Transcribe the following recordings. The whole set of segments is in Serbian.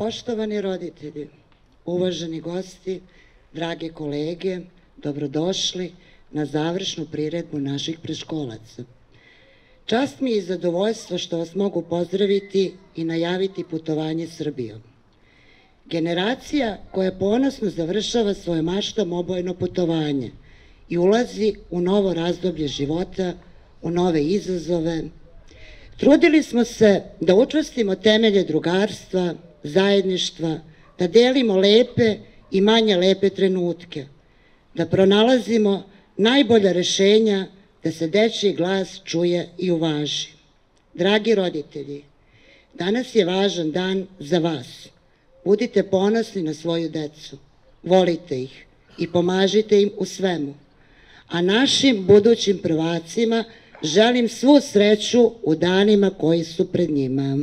Poštovani roditelji, uvaženi gosti, drage kolege, dobrodošli na završnu priredbu naših predškolaca. Čast mi je i zadovoljstvo što vas mogu pozdraviti i najaviti putovanje Srbijom. Generacija koja ponosno završava svoje maštom obojeno putovanje i ulazi u novo razdoblje života, u nove izazove. Trudili smo se da učvrstimo temelje drugarstva, zajedništva, da delimo lepe i manje lepe trenutke, da pronalazimo najbolja rešenja, da se dečiji glas čuje i uvaži. Dragi roditelji, danas je važan dan za vas. Budite ponosni na svoju decu, volite ih i pomažite im u svemu. A našim budućim prvacima želim svu sreću u danima koji su pred njima.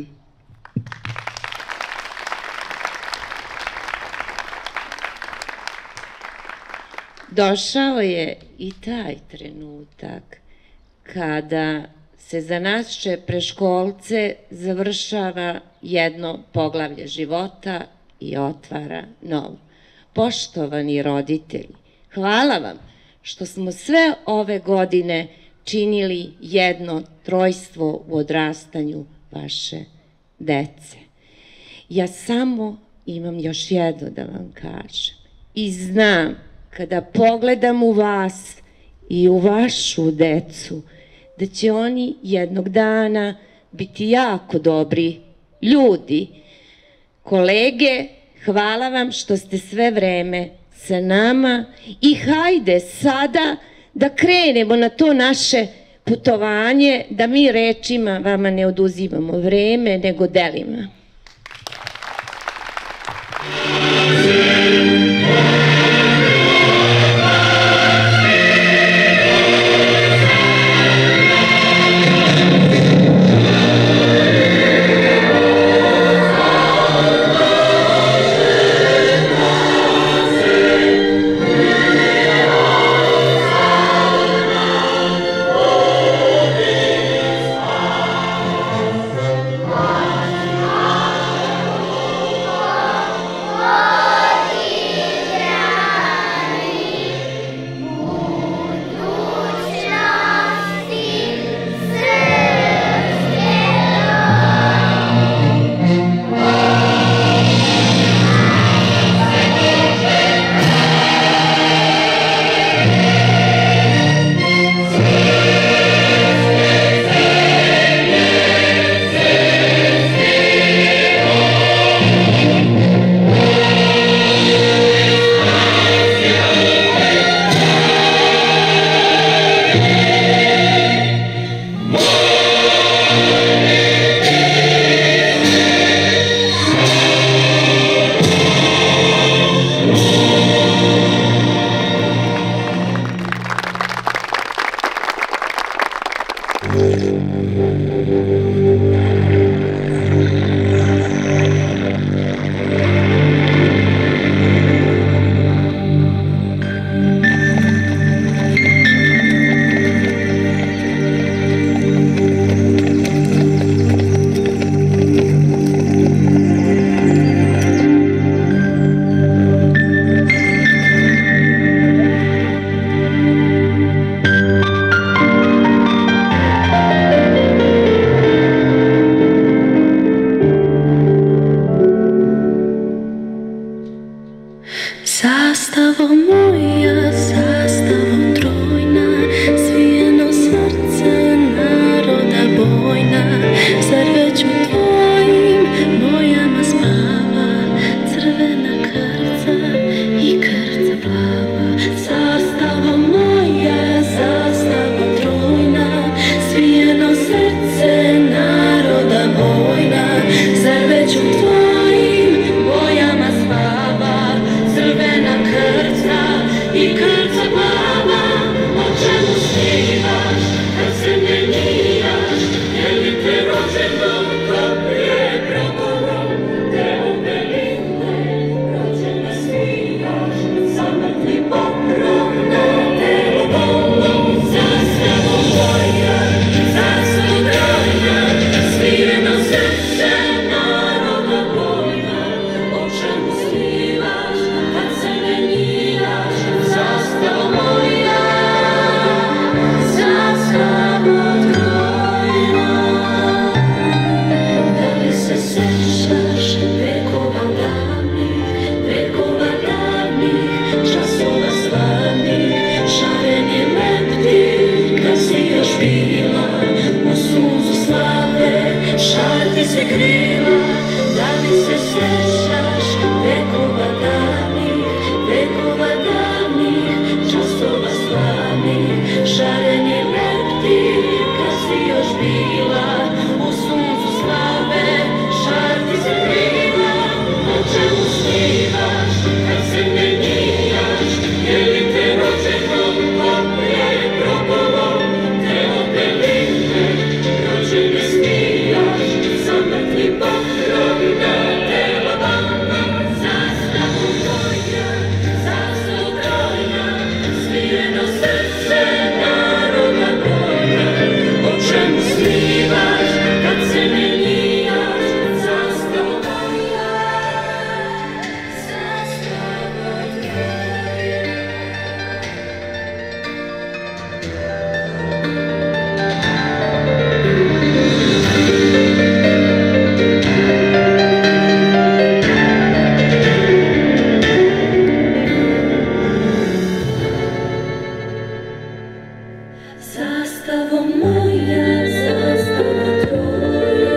Došao je i taj trenutak kada se za naše preškolce završava jedno poglavlje života i otvara novo. Poštovani roditelji, hvala vam što smo sve ove godine činili jedno trojstvo u odrastanju vaše dece. Ja samo imam još jedno da vam kažem i znam kada pogledam u vas i u vašu decu, da će oni jednog dana biti jako dobri ljudi. Kolege, hvala vam što ste sve vreme sa nama i hajde sada da krenemo na to naše putovanje, da mi rečima vama ne oduzimamo vreme, nego delima. šarti se krila, da li se sećaš vekova davnih, časova slavnih, šareni leptir, kad si još bila u suncu slave, šarti se krila, o čemu snivaš, kad se ne njijaš, je li te rođenom opet probalo, te opeline, rođene snijaš, sa mrtvim bakrom na tela vama, zastavu moja, zastavu trojna, svireno srce naroda moja, o čemu snivaš, kad se ne njijaš, zastavu moja, zastavu trojna. Zastavo moja, zastavo tvoja.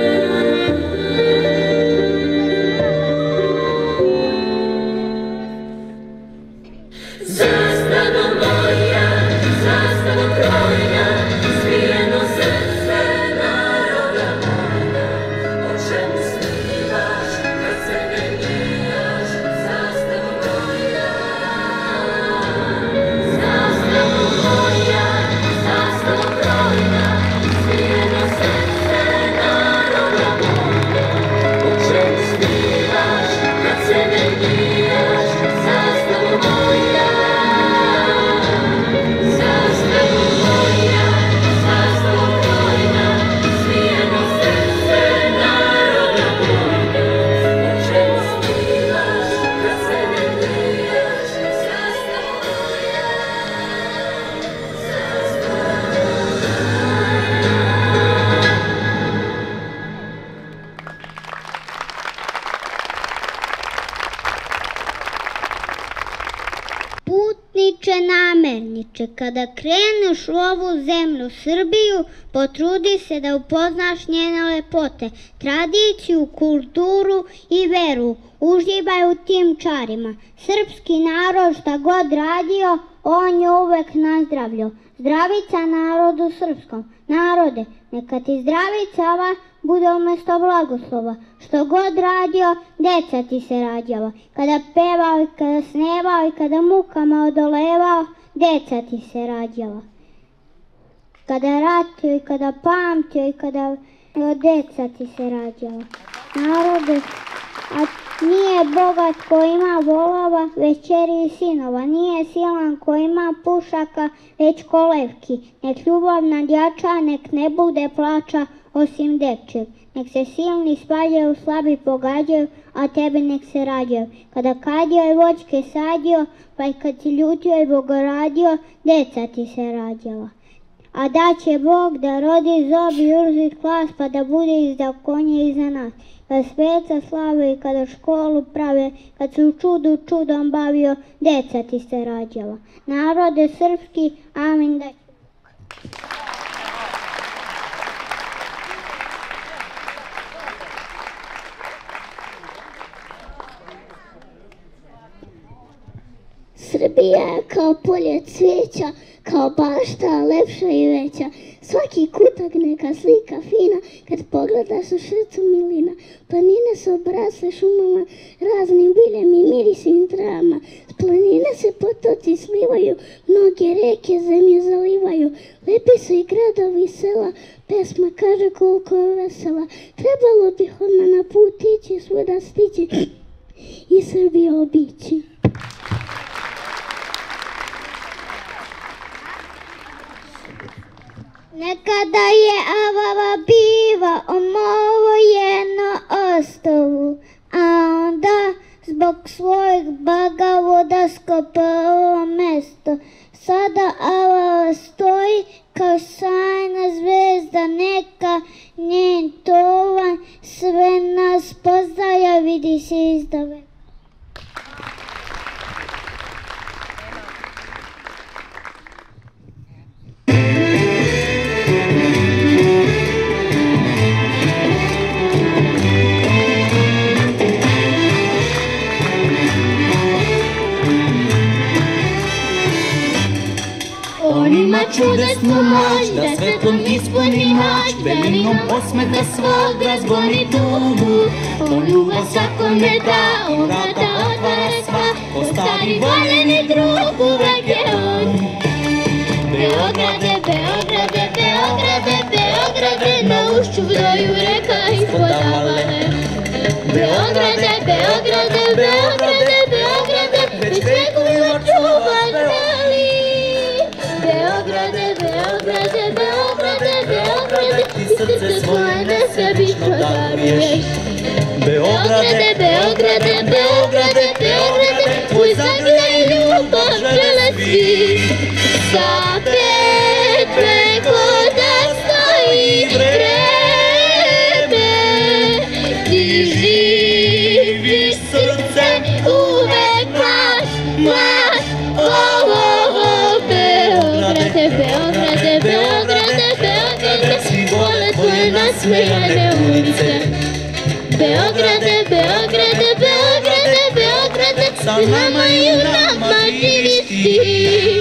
Zastavo moja, zastavo trojna, svireno srce naroda moja, o čemu snivaš, kad se ne njijaš, zastavo moja. Zastavo moja, zastavo trojna, svireno srce naroda moja, o čemu snivaš, kad se ne njijaš, zastavo moja. Zastavo moja, zastavo trojna, svireno srce naroda moja, o čemu snivaš, kad se ne njijaš, zastavo moja. Putniče namerniče, kada kreneš u ovu zemlju Srbiju, potrudi se da upoznaš njene lepote, tradiciju, kulturu i veru. Uživaj u tim čarima. Srpski narod šta god radio, on je uvek nazdravljao. Zdravica narodu srpskom. Narode, neka ti zdravica ova bude umjesto blagoslova. Što god radio, deca ti se rađava. Kada pevao i kada snevao i kada mukama odolevao, deca ti se rađava. Kada ratio i kada pamtio i kada deca ti se rađava. Narode, a nije bogat ko ima volova, već čeri i sinova. Nije silan ko ima pušaka, već kolevki. Nek ljubav nadjača, nek ne bude plača, osim dečeg. Nek se silni svađaju, slabi pogađaju, a tebi nek se rađaju. Kada kadio i voćke sadio, pa i kad si ljutio i bogoradio, deca ti se rađala. A da će Bog da rodi zob i urzit klas, pa da bude izda konje iza nas. Kad sveca slave i kada školu prave, kad se u čudu čudom bavio, deca ti se rađala. Narode srpski, amin da će. Srbija je kao polje cvijeća, kao bašta lepša i veća. Svaki kutak neka slika fina, kad pogledaš u srcu milina. Planine su obrasle šumama, raznim biljem i mirisnim travama. S planine se potoci slivaju, mnoge reke zemlje zalivaju. Lepi su i gradovi i sela, pesma kaže koliko je vesela. Trebalo bi odmah na put ići, svuda stići i Srbiju obići. Nekada je avava biva omovo jedno ostavu, a onda zbog svojeg bagavoda skopao mesto. Sada avava stoji kao sjajna zvezda neka, njen tovan sve nas poznaja, vidi se izdaleka. pesmu moć, da svetlom ispuni noć, belinom osmeha svog razgoni tugu. On ljubav svakome da, on vrata otvara sva, ostari voljeni drug, uvek je on. Beograde, Beograde, Beograde, Beograde, na ušću broju reka ispod avale. Beograde, Beograde, Beograde, Beograde, već vekovima čuvaš beli. Beograde, Beograde, Beograde, Beograde, ti srce svoje nesebično daruješ. Beograde, Beograde, Beograde, Beograde, tvoj zagrljaj ljubav žele svi. Sa pet preko da stoji vreme, ti živiš srcem uvek mlad, mlad. Beograde, Beograde, Beograde, Beograde, svi vole tvoje nasmejane ulice. Beograde, Beograde, Beograde, Beograde, sa nama i u nama živiš ti.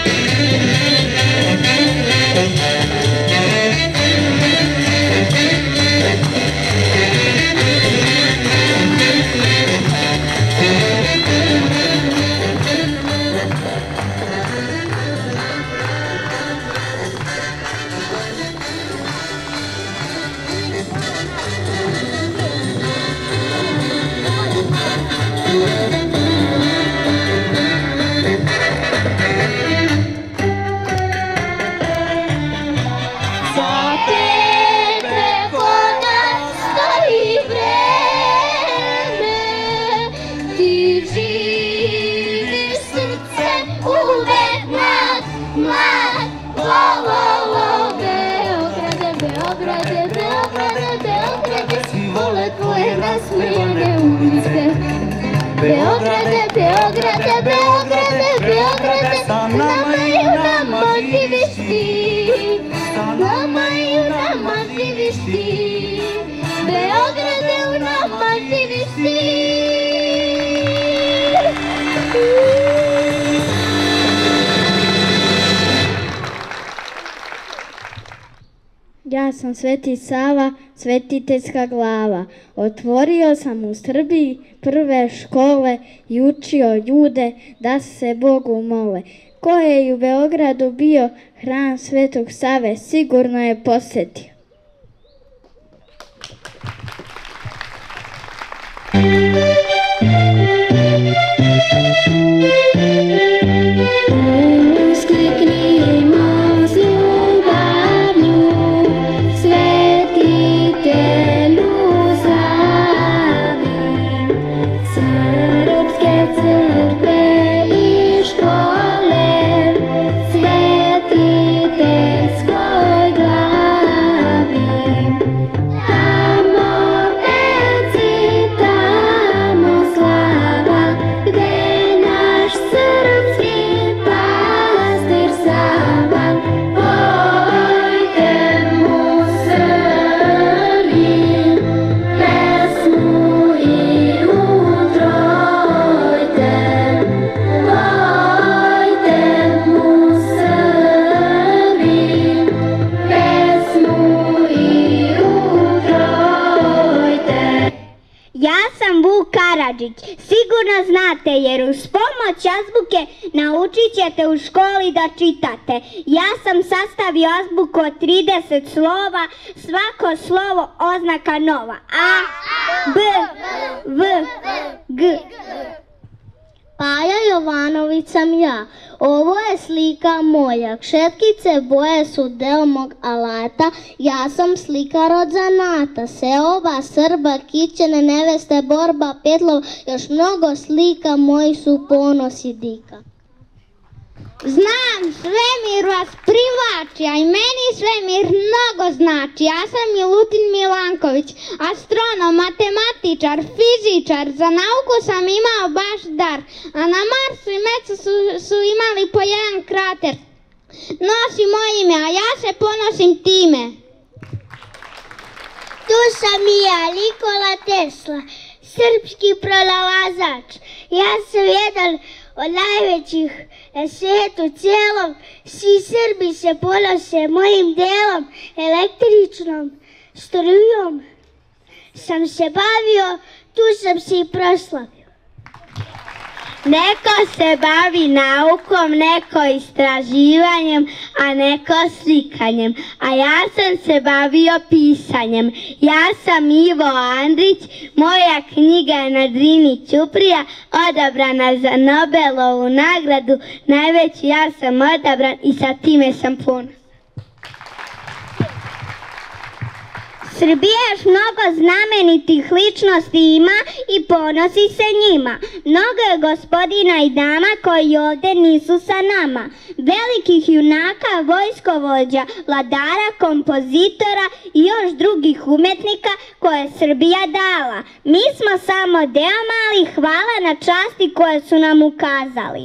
Beograde, Beograde, Beograde, Beograde, sa nama i u nama živiš ti. Sa nama i u nama živiš ti. Beograde, u nama živiš ti. Ja sam Sveti Sava, svetiteljska glava. Otvorio sam u Srbiji prve škole i učio ljude da se Bogu mole. Ko je i u Beogradu bio hram Svetog Save, sigurno je posetio. Sigurno znate jer uz pomoć azbuke naučit ćete u školi da čitate. Ja sam sastavio azbuku od 30 slova, svako slovo oznaka nova. A, B, V, G. Paja Jovanović sam ja, ovo je slika moja, kšetkice boje su deo mog alata, ja sam slikar od zanata, seoba, Srba, Kićene, neveste, Borba, Petlov, još mnogo slika, moji su ponos i dika. Znam, svemir vas privlači, a i meni svemir mnogo znači. Ja sam Milutin Milanković, astronom, matematičar, fizičar, za nauku sam imao baš dar, a na Marsu i Mecu su imali po jedan krater. Nosi moje ime, a ja se ponosim time. Tu sam i ja, Nikola Tesla, srpski pronalazač. Ja sam jedan od najvećih na svijetu cijelom. Svi Srbi se ponose mojim delom, električnom strujom sam se bavio, tu sam se i proslavio. Neko se bavi naukom, neko istraživanjem, a neko slikanjem. A ja sam se bavio pisanjem. Ja sam Ivo Andrić, moja knjiga je na Drini Ćuprija, odabrana za Nobelovu nagradu. Najveći ja sam odabran i sa time sam ponosan. Srbija još mnogo znamenitih ličnosti ima i ponosi se njima. Mnogo je gospodina i dama koji ovdje nisu sa nama. Velikih junaka, vojskovođa, vladara, kompozitora i još drugih umetnika koje je Srbija dala. Mi smo samo deo mali, hvala na časti koje su nam ukazali.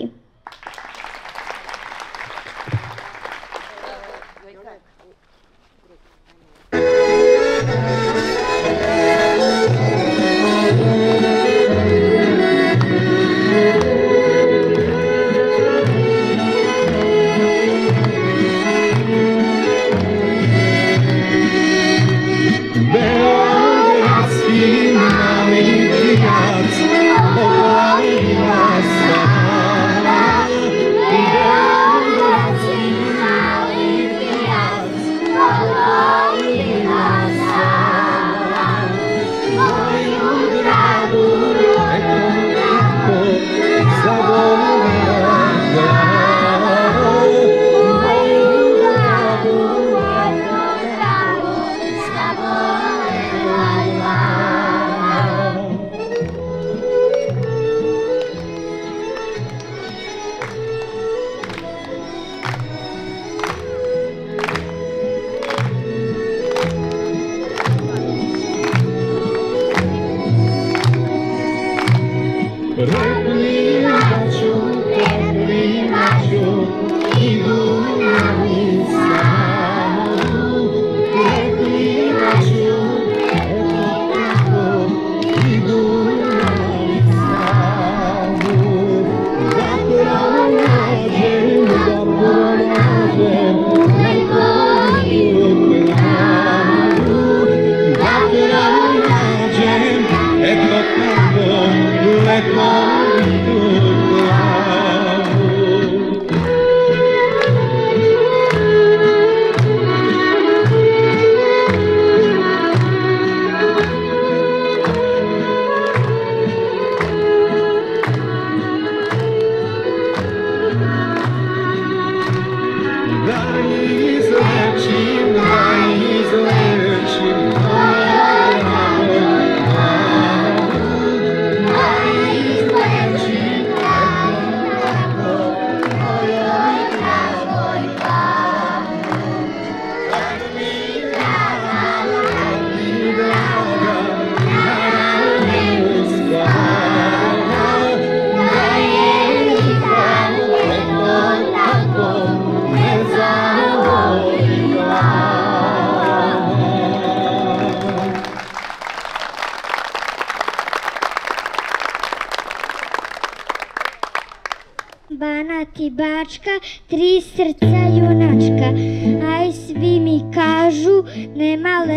Banat i Bačka, tri srca junačka. Aj svi mi kažu, nema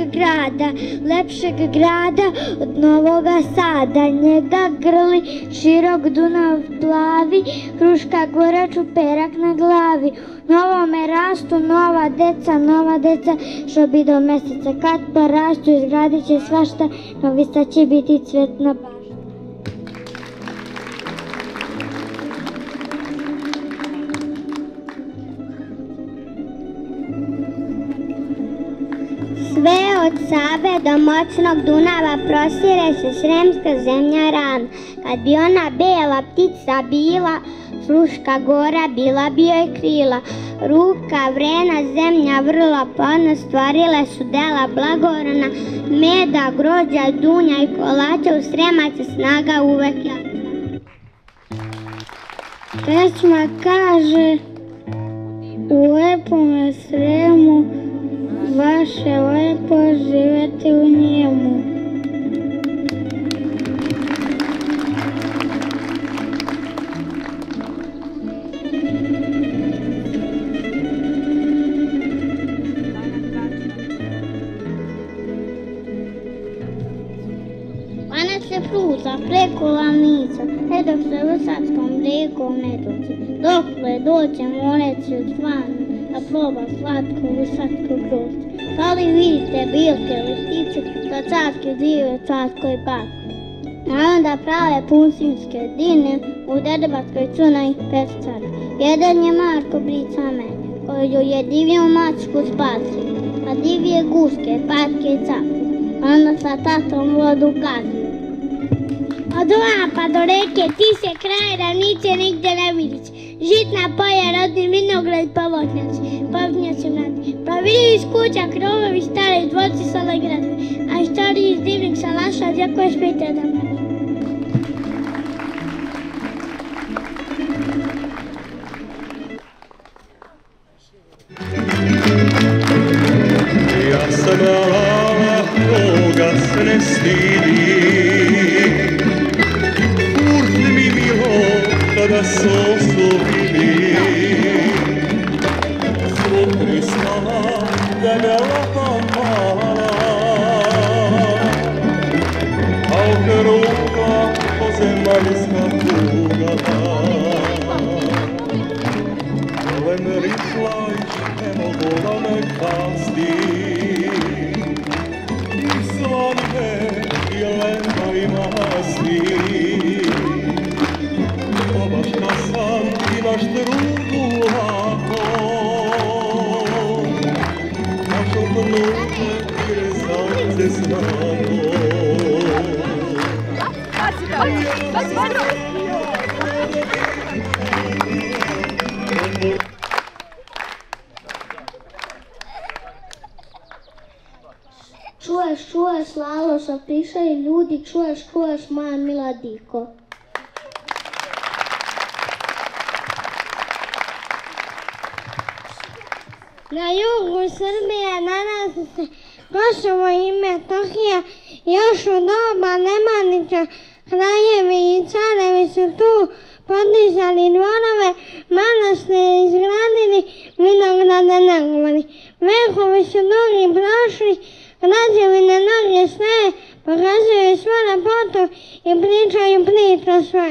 lepšeg grada od Novoga Sada. Njega grli širok Dunav plavi, Fruška Gora čuperak na glavi. Novome rastu nova deca, što bi do meseca kad porastu, izgradit će svašta, Novi Sad će biti cvetna bašta. Sve od Save do moćnog Dunava prostire se sremska zemlja ran. Kad bi ona bela ptica bila, Fruška Gora bila bi joj krila. Ruka vrena, zemlja vrla plodna, stvorile su dela blagorana. Meda, grođa, dunja i kolača, u Sremaca snaga uvek jača. Pesma kaže, u lepome Sremu, vaše lepo živete u njemu. kruza preko lavnica, sve dok se vrsačkom rijekom ne dođe. Dokle dođe moreci od zvanu, da proba slatko vrsačko grožđe. Da li vidite bilke ili ptice, da carske žive u carskoj baci. A onda prave pusinske dine u Dedebatskoj crnoj peščari. Jedan je Marko Bricame, koju je divlju mačku spasio, a divlje guske, patke i capke, onda sa tatom vodu gazio. Od ova pa do reke ti se kraj ravnice nigdje ne vidić. Žitna polja, rodni vinograd, pavnjaci mladi. Pa vidi iz kuća krovovi stari dvorci sole gradovi, a istoriji iz divnih salaša djekuje špite da mladi. Ja sam mala, koga se ne stidi. Furt mi milo, kada se oslovili. Svog pristala, da me lapa mala. A oko ruka, ozemaljska tuga. Len rislajš, ne mogu da me kasti. I slavne, i lenda i masti. Obaška sam, imaš drugu lako. Našo vnuče, i rezance znamo. Čuješ, Laloša, prišaju ljudi, čuješ, moja mila diko. Na jugu Srbije nalazi se Kosovo i Metohija, još u doba Nemanjića kraljevi i carevi su tu podizali dvorove, manastire izgradili, vinograde negovali. Vekovi su dugi prošli, građevine mnoge sve, pokazuju svoju lepotu i pričaju priče sve.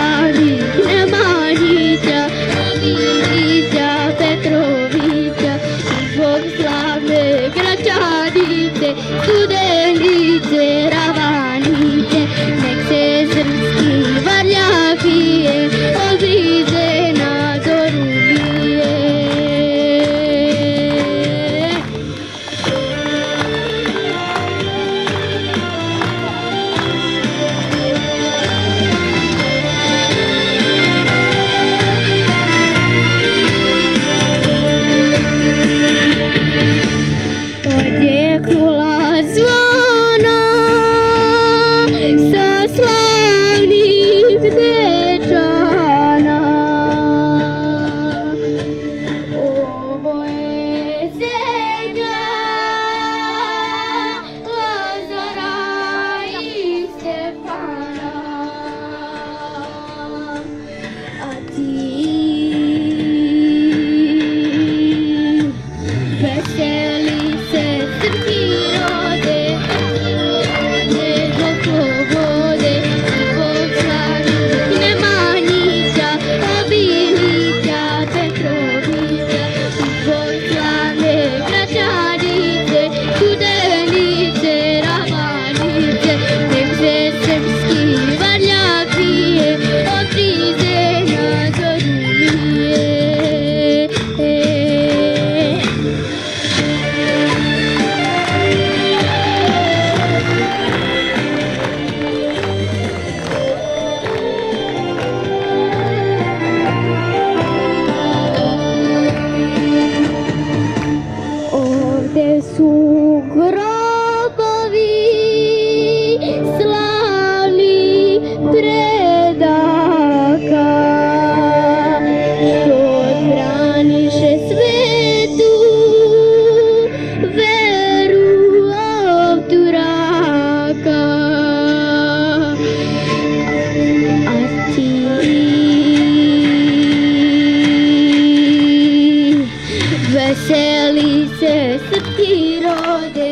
Petrovića, gde su grobovi slavni predaka, što odbraniše svetu veru od Turaka. A ti veseli se srpski rode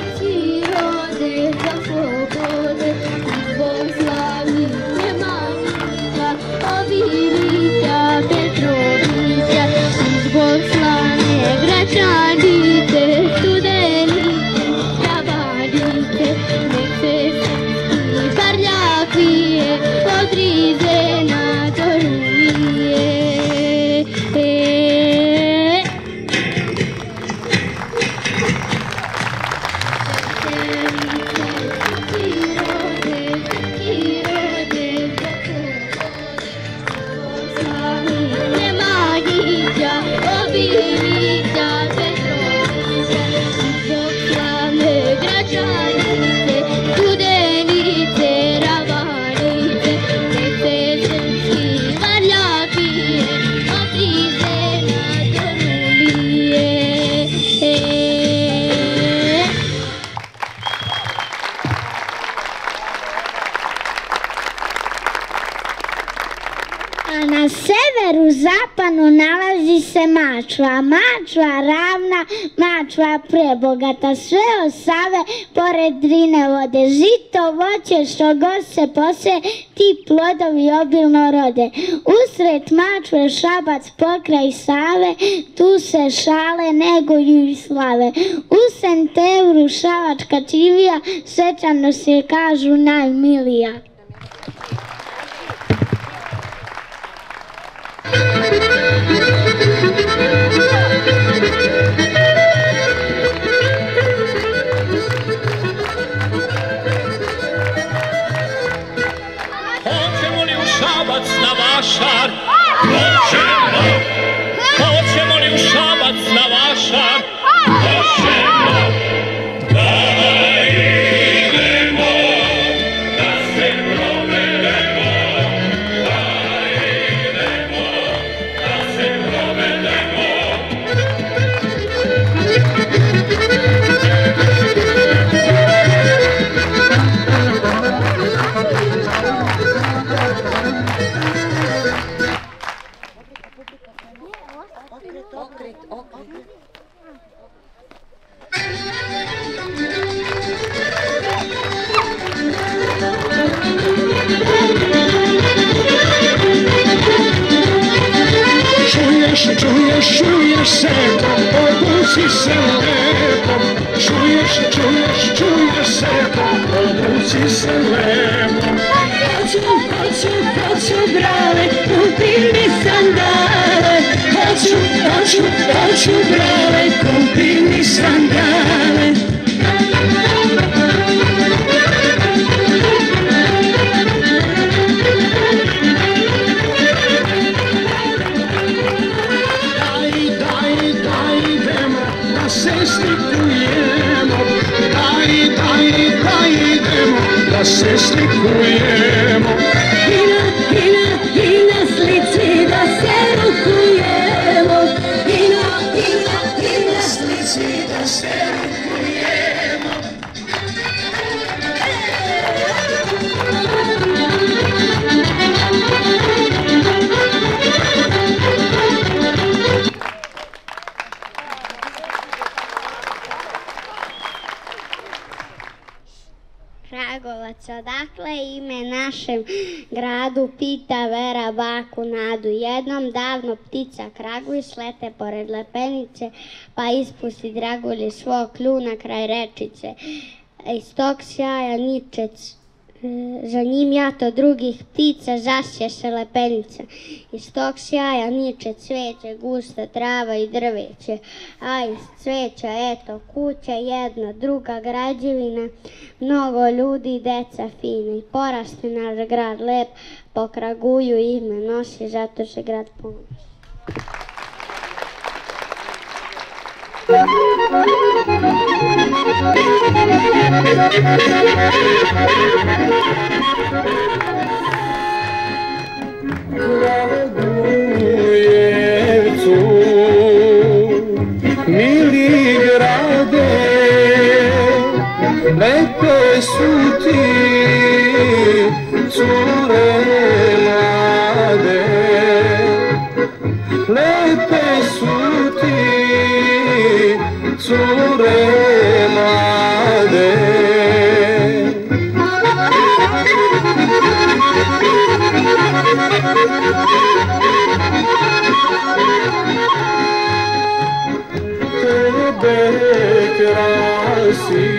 za slobode, zbog slavnih Nemanica, Obilića, Petrovića, zbog slavne Gračanice, Studenice, Javanice, nek se srpski barljak vije od Rizena do Rumije. Na severu zapadno nalazi se Mačva, Mačva ravna, Mačva prebogata, sve od Save pored Drine vode, žito, voće, što god se pose, ti plodovi obilno rode. Usred Mačve Šabac pokraj Save, tu se šale neguju i slave. U Sentevru šabačka čivija, svečano se kažu najmilija. Hoćemo li u Šabac na vašar? Hoćemo! Hoćemo li u Šabac na vašar? Hoćemo! Da idemo, da se provedemo, da idemo, da se provedemo. Čuješ se, obuci se lepo. Čuješ se, obuci se lepo. Hoću, brale, kupi mi sandale. Hoću, brale, kupi mi sandale. Se slikujemo i na slici da se rukujemo, i na slici da se rukujemo. Kragujevac, odakle ime našem gradu, pita Vera baku Nadu. Jednom davno ptica Kragujevac lete pored lepenice, pa ispusti dragulje svog kljuna kraj rečice. Iz tog sjaja ničec, za njim jato drugih ptica, žašće se lepenica. Iz tog sjaja niče cveće, gusta trava i drveće, a iz cveća eto kuća jedna, druga građevina, mnogo ljudi, deca fina. I poraste naš grad lep, po Kraguju ime nosi, zato se grad ponosi. Kragujevcu, mili grade, lepe su ti cure mlade, lepe su ti cure mlade. Tebe krasi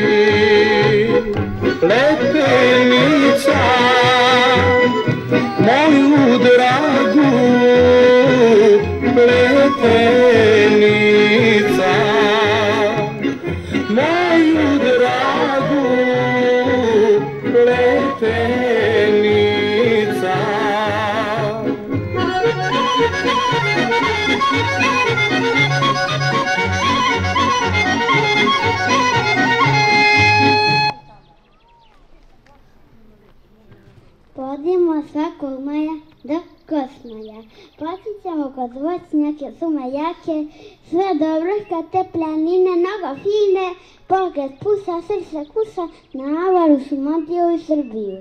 lepenica, moju dragu lepenica, moju dragu lepenica. Podimo svakog maja do Kosmaja. Posjećamo kod voćnjake sume jake, sve dobro kad te planine mnogo fine, pogled pusa, srce kusa, na avaru su Montiju i Srbiju.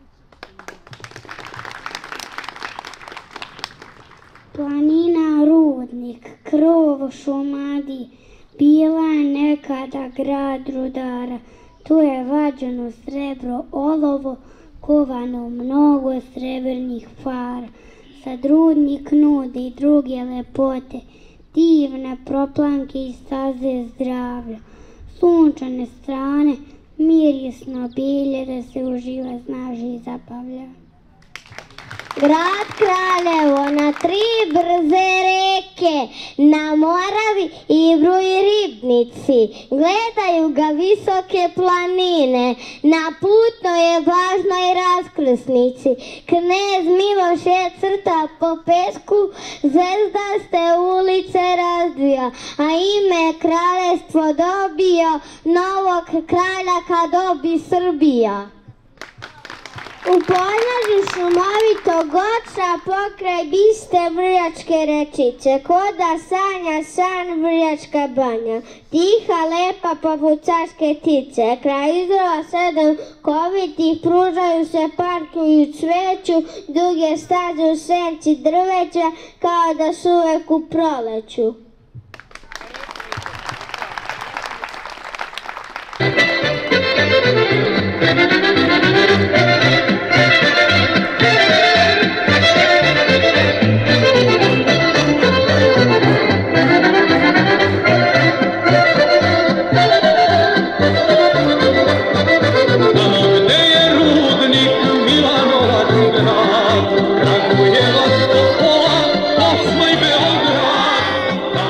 Planina Rudnik, krov šumadi, bila je nekada grad rudara, tu je vađeno srebro olovo, kovano mnogo srebrnih fara. Sad rudnik nudi druge lepote, divne proplanke i staze zdravlja. Sunčane strane, mirisno bilje da se uživa, snaži i zabavlja. Grad Kraljevo na 3 brze reke, na Moravi, Ibru i Ribnici, gledaju ga visoke planine, na putnoj je važnoj raskrsnici. Knez Miloš je crta po pesku, zvezdaste ulice razvija, a ime kraljestvo dobio, novog kralja kad dobi Srbija. U podnožju šumovitog oča pokraj biste vrjačke rečice, koda sanja san vrjačka banja, tiha lepa poput carske ptice, kraj izrova 7 kovitih pružaju se parku i cveću, duge staze u senci drveća kao da su uvek u proleću. Kragujevcu, Osma i Beograd,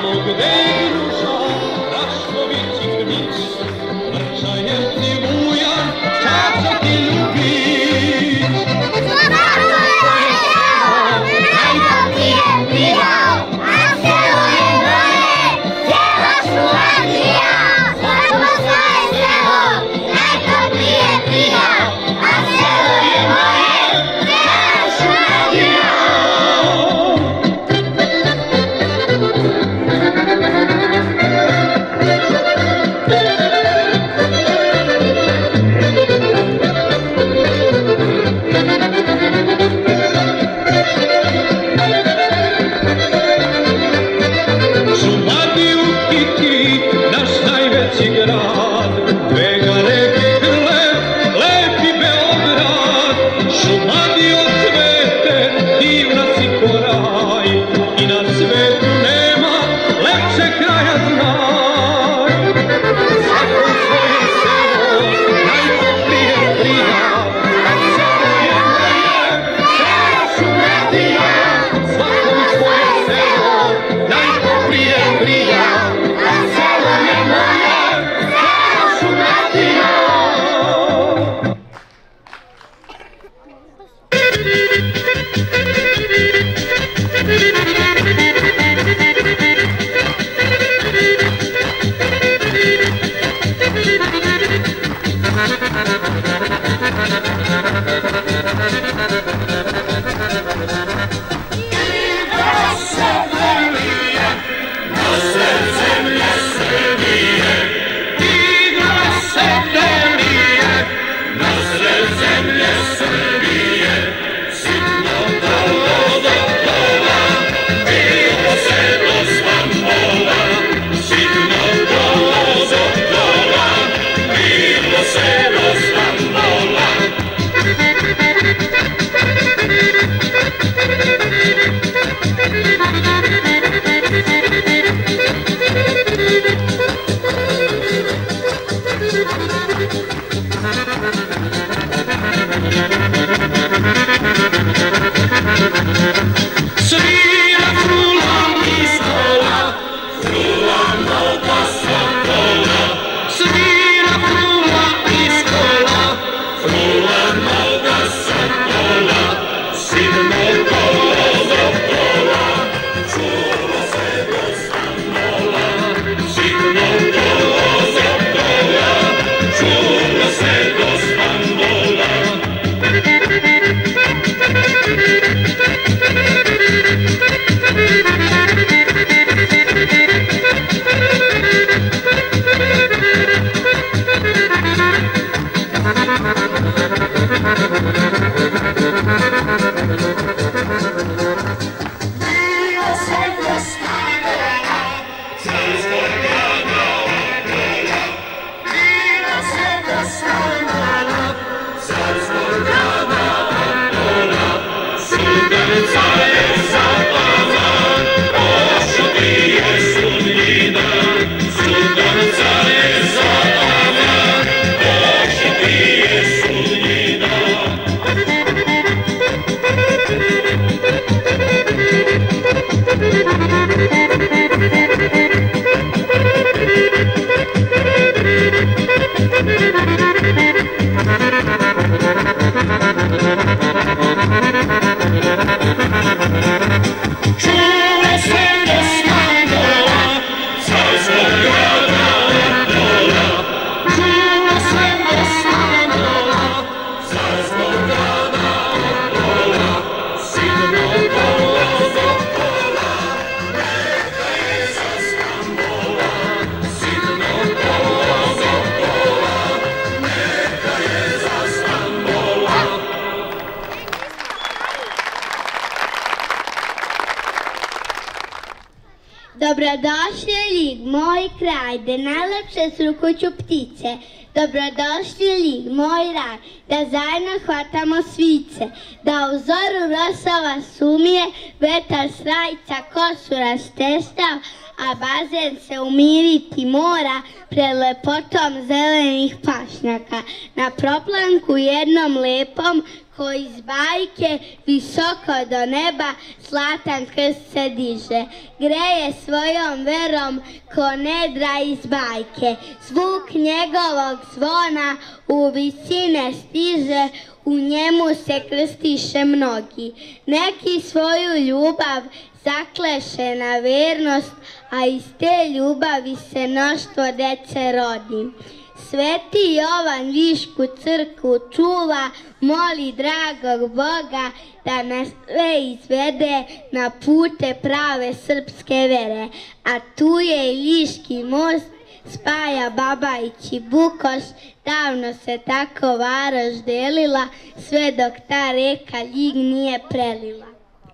Dobrodošli u Ljig, moj kraj, gde najlepše srukuću ptice. Dobrodošli u Ljig, moj raj, da zajedno hvatamo svice, da u zoru rosava sumije, vetar s rajca kosu rasteštav, a bazen se umiriti mora pred lepotom zelenih pašnjaka. Na proplanku jednom lepom, ko iz bajke visoko do neba zlatan krst se diže. Greje svojom verom ko nedra iz bajke. Zvuk njegovog zvona u visine stiže, u njemu se krstiše mnogi. Neki svoju ljubav zakleše na vernost, a iz te ljubavi se mnoštvo dece rodi. Sveti Jovan Ljišku crkvu čuva, moli dragog Boga da nas sve izvede na pute prave srpske vere. A tu je i Ljiški most, spaja Babajić i Bukoš, davno se tako varoš delila, sve dok ta reka Ljig nije prelila.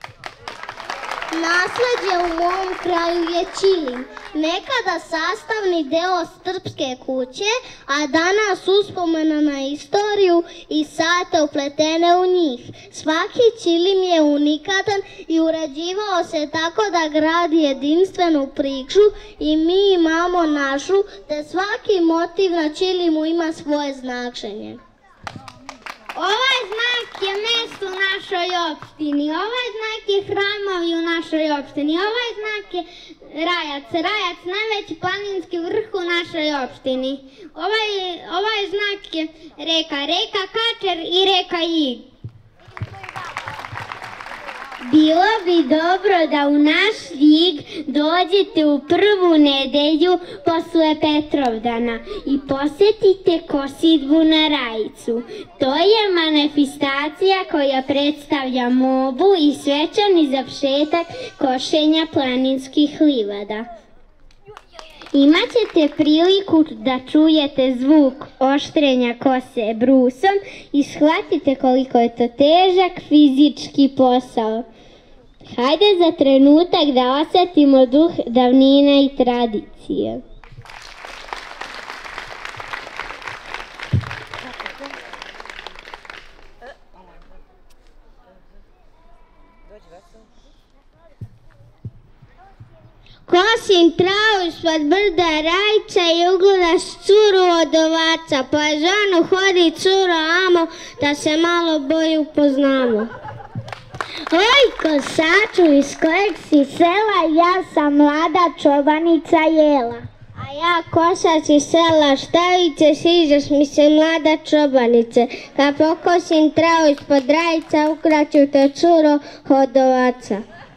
Nasleđe u mom kraju je ćilim, nekada sastavni deo srpske kuće, a danas uspomena na istoriju i sate upletene u njih. Svaki ćilim je unikatan i urađivao se tako da gradi jedinstvenu priču i mi imamo našu, te svaki motiv na ćilimu ima svoje značenje. Ovaj znak je mesto u našoj opštini, ovaj znak je hramovi u našoj opštini, ovaj znak je Rajac, Rajac najveći planinski vrh u našoj opštini. Ovaj znak je reka Kačer i reka Ljig. Bilo bi dobro da u naš Ljig dođete u prvu nedelju posle Petrovdana i posjetite kosidbu na Rajicu. To je manifestacija koja predstavlja mobu i svečani završetak košenja planinskih livada. Imaćete priliku da čujete zvuk oštrenja kose brusom i shvatite koliko je to težak fizički posao. Hajde za trenutak da osjetimo duh davnina i tradicije. Kosim travu ispod brda Rajca i ugledaš curu od ovaca, pa ženu hodi curo amo, da se malo bolje upoznamo. Oj, kosaču, iz kojeg si sela, ja sam mlada čobanica Jela. A ja kosač iz sela, šta vi ćeš, iđeš mi se mlada čobanice. Kad pokosim travu ispod Rajca, ukraću te curo od ovaca.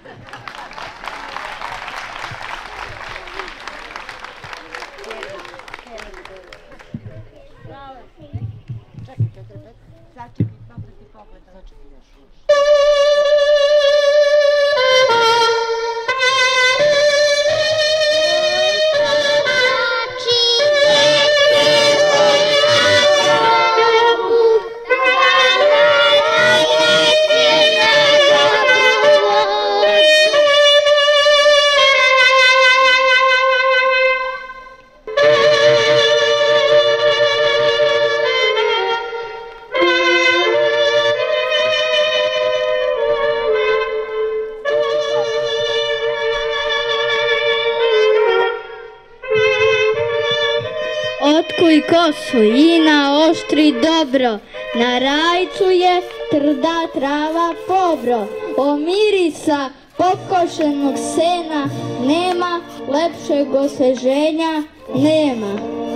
Otkuj kosu i naoštri dobro, na Rajcu je trda trava pobro. O mirisa pokošenog sena nema, lepšeg osveženja nema.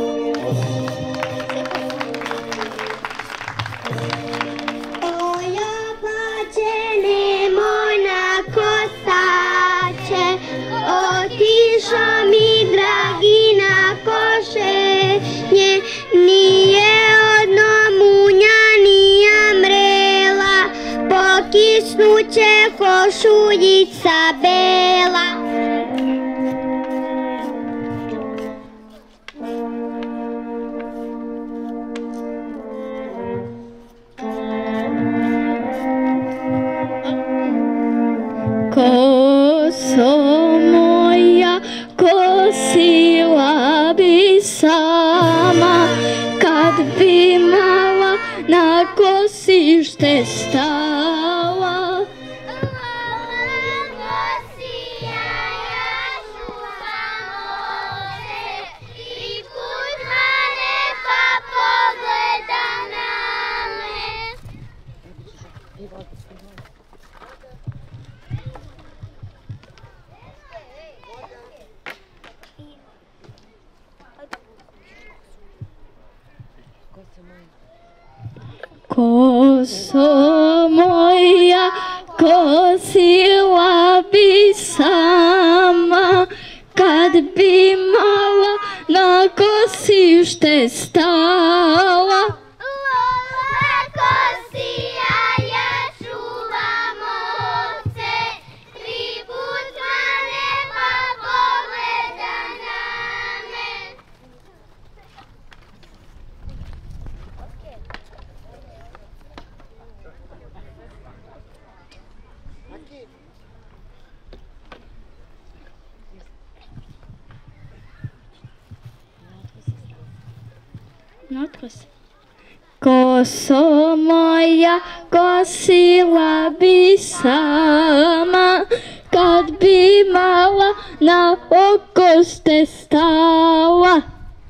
Oja plaće, nemoj na kosače, otišao mi dragi na košenje, nije odno munja, nija mrela, pokisnuće košuljica bela. Koso moja, kosila bi sama, kad bi mala na kosište stala. Koso moja, kosila bi sama, kad bi mala na kosište stala. Koso moja, kosila bi sama, kad bi mala na okošte stala.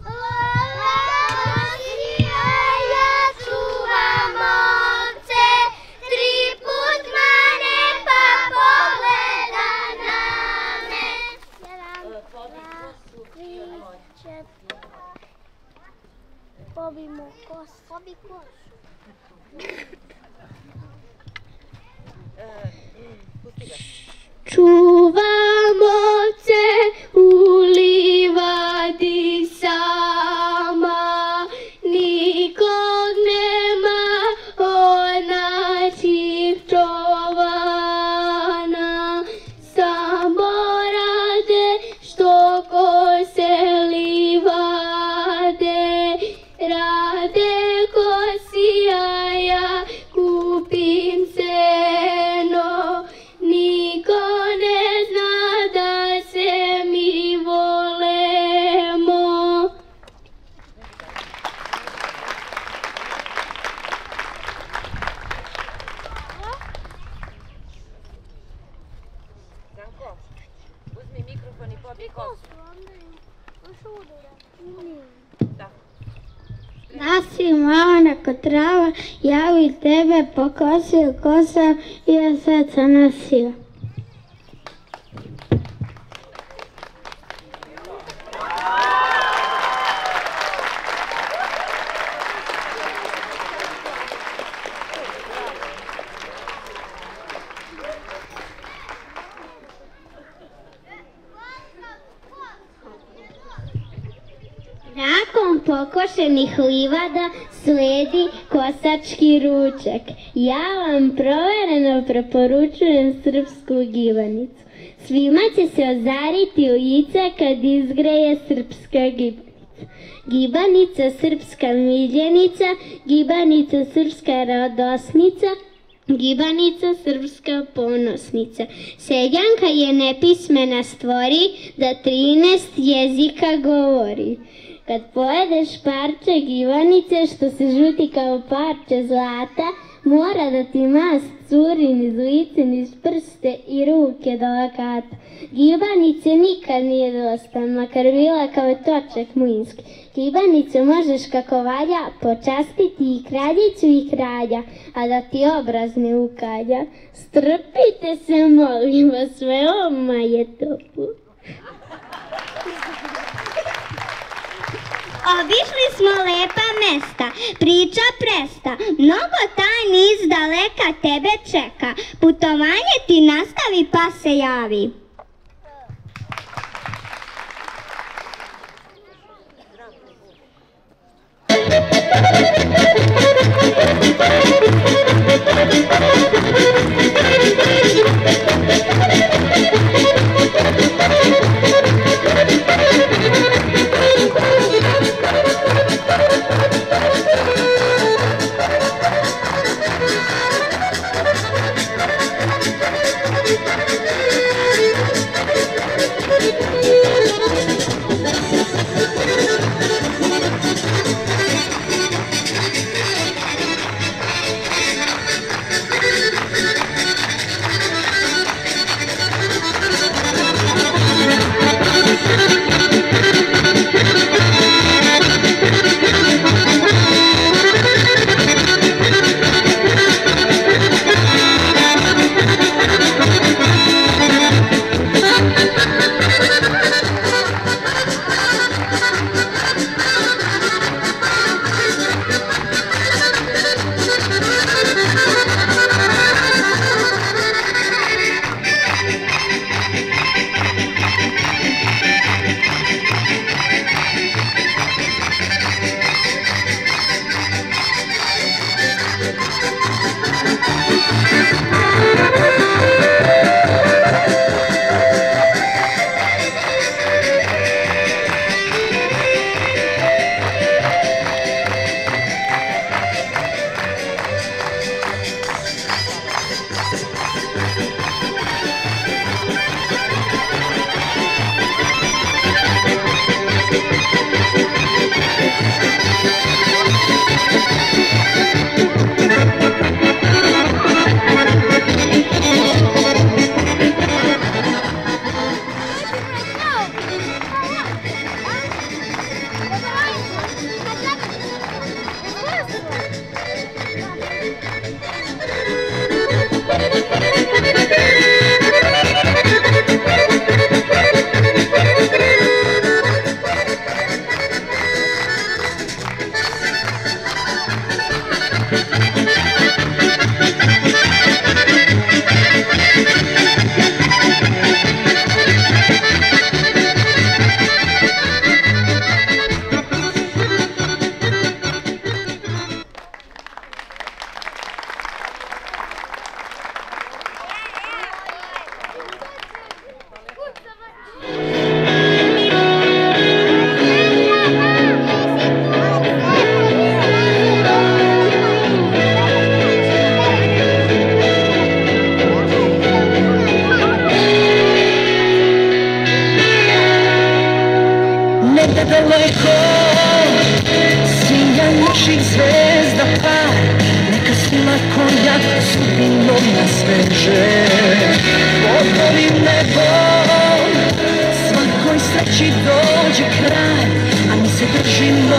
Pobimo kosu. Pobi kosu. Čuvam ovce u livadi sama, nikog nema, ona čivčovana, samo rade što kose livade, rade kosija, ja kupim seno, niko ne zna da se mi volemo. Uzmi mikrofon i pobij kosu. Nasi mala ko trava, ja bi tebe pokosio kosa i ja srca nosio. Nakon pokošenih livada sledi kosački ručak. Ja vam provereno preporučujem srpsku gibanicu. Svima će se ozariti lica kad izgreje srpska gibanica. Gibanica srpska miljenica, gibanica srpska radosnica, gibanica srpska ponosnica. Seljanka je nepismena stvori, da 13 jezika govori. Kad pojedeš parče gibanice što se žuti kao parče zlata, mora da ti mast curi niz lice, niz prste i ruke do lakata. Gibanice nikad nije dosta, makar bila kao točak mlinski. Gibanicu možeš kako valja počastiti i kraljicu i kralja, a da ti obraz ne ukalja. Strpite se, molim vas, veoma je toplo. Obišli smo lepa mesta, priča presta, mnogo tajni iz daleka tebe čeka. Putovanje ti nastavi pa se javi.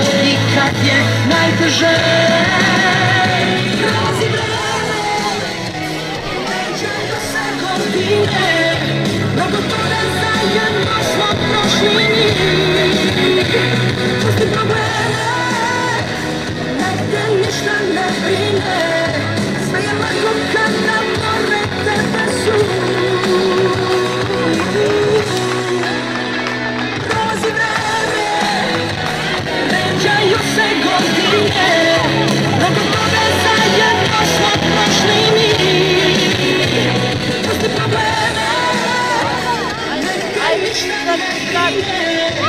i kad je najteže. Prolazi vreme, menjaju se godine, mnogo toga zajedno smo prošli mi. Pusti probleme, nek te ništa ne brine, sve je lako kada more tebe su. Prolazi vreme, menjaju se godine, mnogo toga zajedno smo prošli mi. Pusti probleme, nek te ništa ne brine.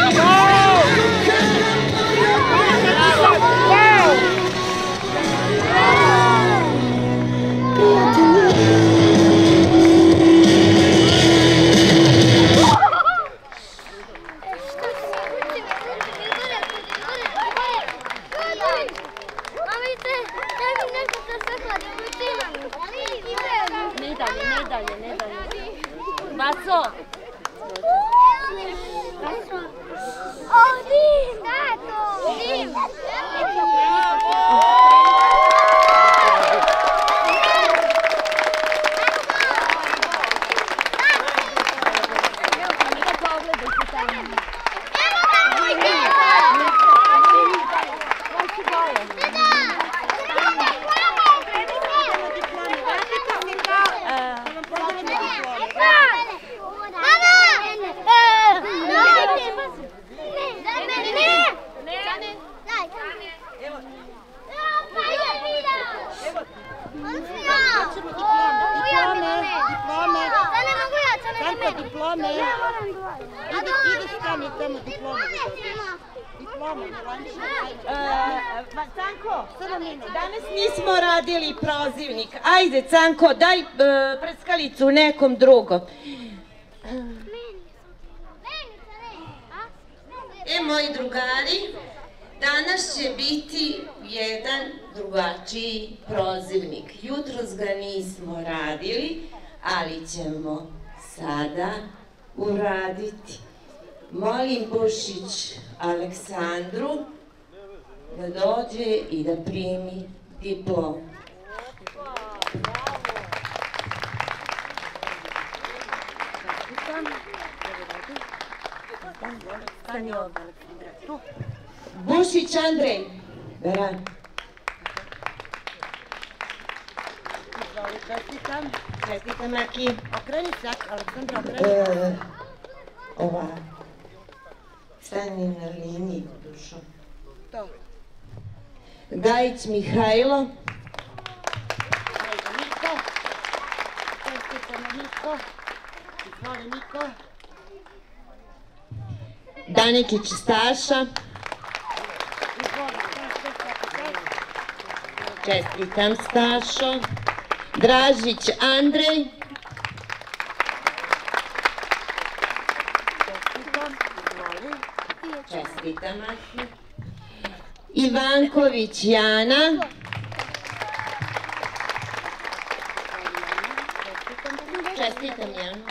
Danas nismo radili prozivnik. Ajde, Canko, daj prskalicu nekom drugom. Moji drugari, danas će biti jedan drugačiji prozivnik. Jutros ga nismo radili, ali ćemo sada uraditi. Molim Bušić Aleksandru da dođe i da primi diplomu. Bušić Andrej. Veran. Čestitam. Čestitam, Maki. Okreni se, Aleksandra, okreni. Ova. Stani na liniji, dušo. To. Gajić Mihajlo. Niko. Čestitam, Niko. Izvoli, Niko. Danikić Staša. Čestitam, Stašo. Dražić Andrej. Čestitam, Maki. Ivanković Jana. Čestitam, Jana.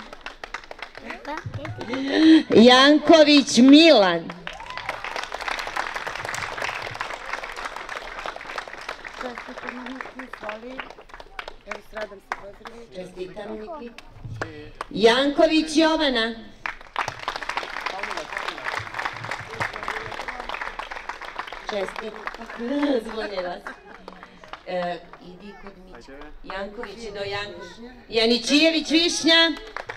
Janković Milan. Čestitam, Miki. Janković Jovana. Čestitam. Zvonila se. Idi kod Mića. Janković do Jankovića. Janičijević Višnja.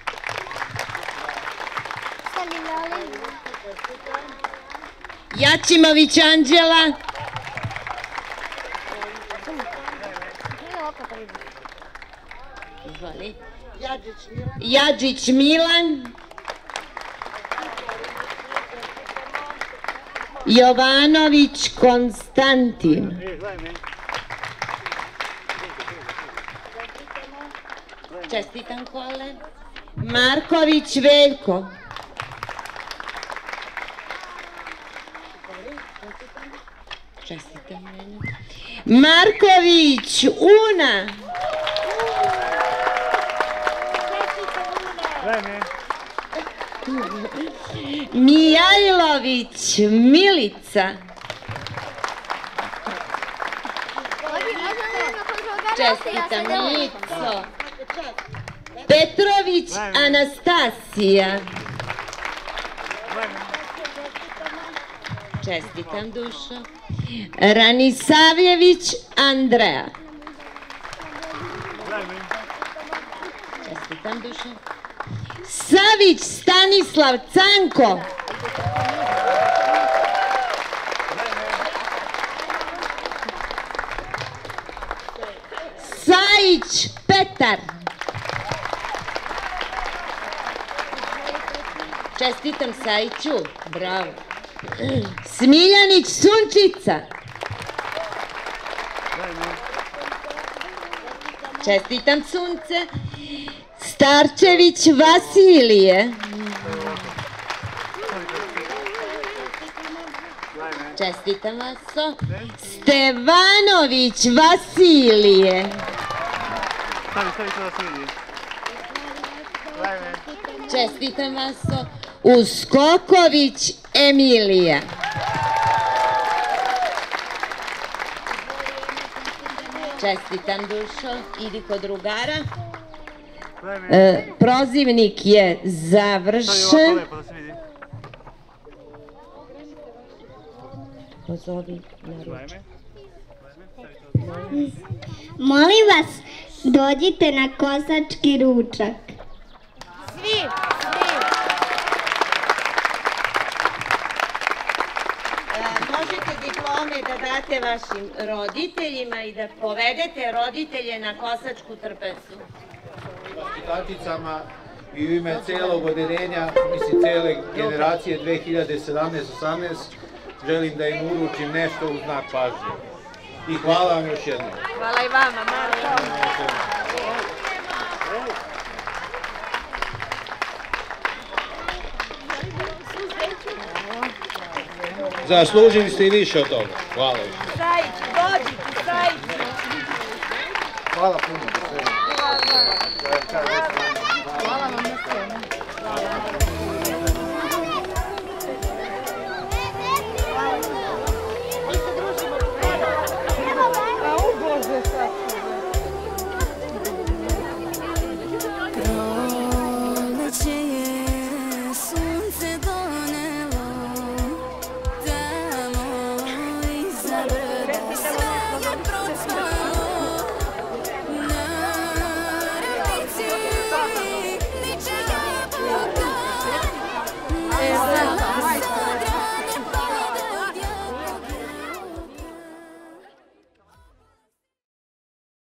Jačimović Anđela. Jadžić Milan. Jovanović Konstantin. Čestitam, Kole. Marković Veljko. Čestitam, meni. Marković Una. Mijajlović Milica. Čestitam, Mico. Petrović Anastasija. Čestitam, Dušo. Ranisavljević Andreja. Čestitam, Dušo. Savić Stanislav Canko. Sajić Petar. Čestitam Sajiću, bravo. Smiljanić Sunčica. Čestitam Sunce. Starčević Vasilije. Čestitam Vaso. Stevanović Vasilije. Čestitam Vaso. Uskoković Emilija. Čestitam Dušo. Idi kod drugara. Prozivnik je završen. Pozovi na ručak. Molim vas, dođite na kosački ručak. Svi. Možete diplome da date vašim roditeljima i da povedete roditelje na kosačku trpezu. Tačicama i u ime celog odeljenja, mislim cele generacije 2017-18, želim da im uručim nešto u znak pažnje. I hvala vam još jednom. Hvala i vama, Marko. Zaslužili ste i više od toga. Hvala još. Sajić, dođite, Sajić. Hvala puno. Hvala vam.